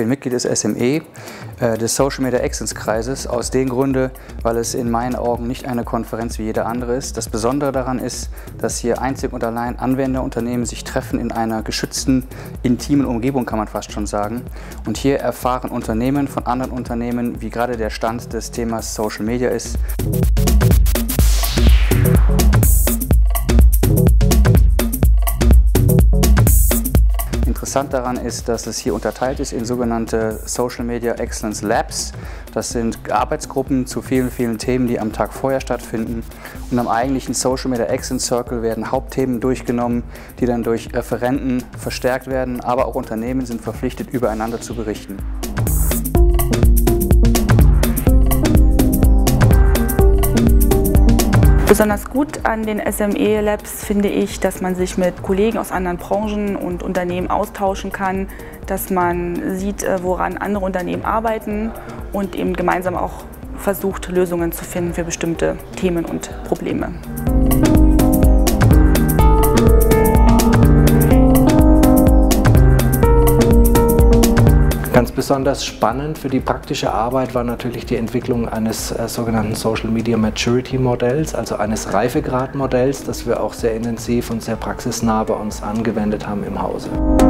bin Mitglied des SME, des Social Media Excellence Kreises, aus dem Grunde, weil es in meinen Augen nicht eine Konferenz wie jede andere ist. Das Besondere daran ist, dass hier einzig und allein Anwenderunternehmen sich treffen in einer geschützten, intimen Umgebung, kann man fast schon sagen. Und hier erfahren Unternehmen von anderen Unternehmen, wie gerade der Stand des Themas Social Media ist. Interessant daran ist, dass es hier unterteilt ist in sogenannte Social Media Excellence Labs. Das sind Arbeitsgruppen zu vielen, vielen Themen, die am Tag vorher stattfinden. Und am eigentlichen Social Media Excellence Circle werden Hauptthemen durchgenommen, die dann durch Referenten verstärkt werden, aber auch Unternehmen sind verpflichtet, übereinander zu berichten. Besonders gut an den SME Labs finde ich, dass man sich mit Kollegen aus anderen Branchen und Unternehmen austauschen kann, dass man sieht, woran andere Unternehmen arbeiten und eben gemeinsam auch versucht, Lösungen zu finden für bestimmte Themen und Probleme. Ganz besonders spannend für die praktische Arbeit war natürlich die Entwicklung eines sogenannten Social Media Maturity Modells, also eines Reifegradmodells, das wir auch sehr intensiv und sehr praxisnah bei uns angewendet haben im Hause.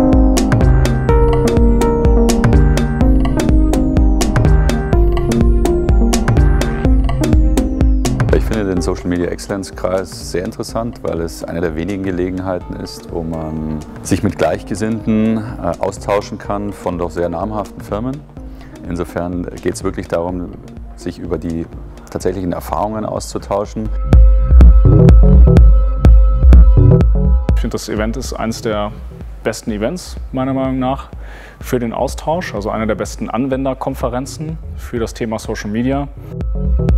Ich finde den Social Media Excellence Kreis sehr interessant, weil es eine der wenigen Gelegenheiten ist, wo man sich mit Gleichgesinnten austauschen kann von doch sehr namhaften Firmen. Insofern geht es wirklich darum, sich über die tatsächlichen Erfahrungen auszutauschen. Ich finde, das Event ist eines der besten Events, meiner Meinung nach, für den Austausch, also eine der besten Anwenderkonferenzen für das Thema Social Media.